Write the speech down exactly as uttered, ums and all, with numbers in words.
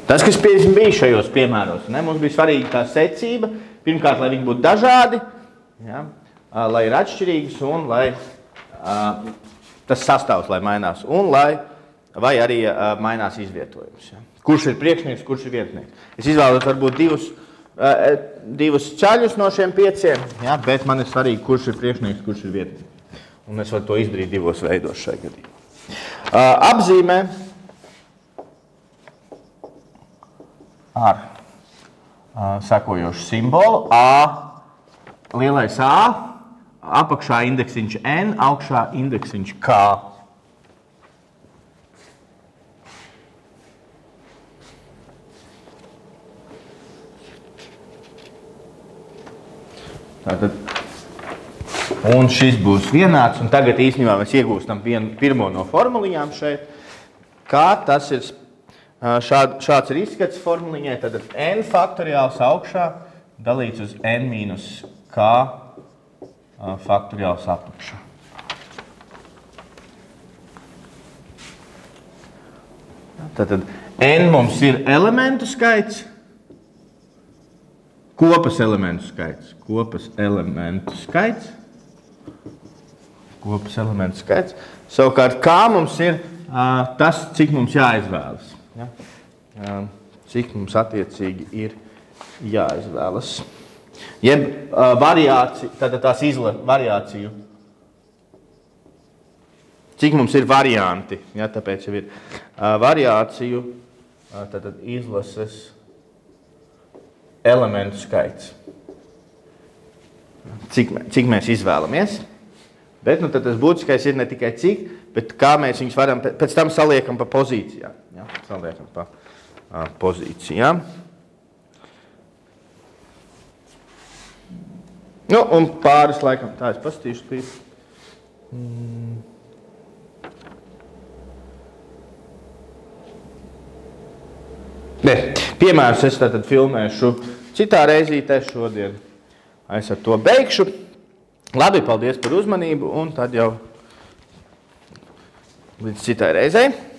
Tas, kas bija šajos piemēros, ne? Mums bija svarīga tā secība, pirmkārt, lai viņi būtu dažādi, ja? Lai ir atšķirīgas un lai uh, tas sastāvs, lai mainās, un lai, vai arī uh, mainās izvietojums. Ja? Kurš ir priekšnieks, kurš ir vietnieks. Es izvēlos varbūt divus, uh, divus ceļus no šiem pieciem, ja? Bet man ir svarīgi, kurš ir priekšnieks, kurš ir vietnieks. Un es varu to izdarīt divos veidos šajā gadījumā. Uh, apzīmē ar uh, sekojošu simbolu A, lielais A, apakšā indeksiņš N, augšā indeksiņš K. Tātad, un šis būs vienāds, un tagad īstenībā mēs iegūstam vienu, pirmo no formuliņām šeit. Kā tas ir, šād, šāds ir izskats formuliņai, tad N faktoriāls augšā dalīts uz N mīnus K faktoriāls apakšā. Tātad N mums ir elementu skaits, kopas elementu skaits, kopas elementu skaits, kopas elementu skaits. Savukārt K mums ir uh, tas, cik mums jāizvēlas. Ja? Uh, cik mums attiecīgi ir jāizvēlas. Jeb uh, variācija, tātad tās izla variāciju. Cik mums ir varianti, ja, tāpēc jau ir uh, variāciju, uh, tātad izlases elementu skaits. Cik, cik mēs izvēlamies. Bet nu, tad tas būtiskais ir ne tikai cik, bet kā mēs viņus varam, pēc tam saliekam pa pozīcijām. Ja, saliekam pa uh, pozīcijām. Nu, un pāris laikam, tā es pastīšu līdz. Mm. Ne, piemērus es tātad filmēšu citā reizītē šodien. Es ar to beigšu. Labi, paldies par uzmanību, un tad jau līdz citai reizei.